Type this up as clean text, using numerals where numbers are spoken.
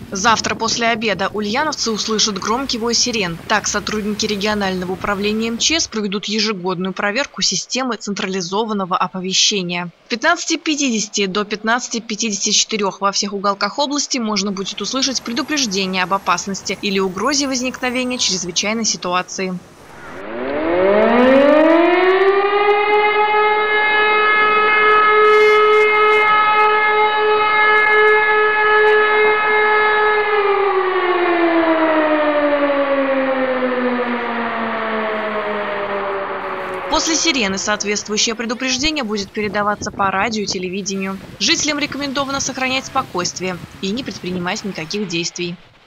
Завтра после обеда ульяновцы услышат громкий вой сирен. Так сотрудники регионального управления МЧС проведут ежегодную проверку системы централизованного оповещения. С 15:50 до 15:54 во всех уголках области можно будет услышать предупреждение об опасности или угрозе возникновения чрезвычайной ситуации. После сирены соответствующее предупреждение будет передаваться по радио и телевидению. Жителям рекомендовано сохранять спокойствие и не предпринимать никаких действий.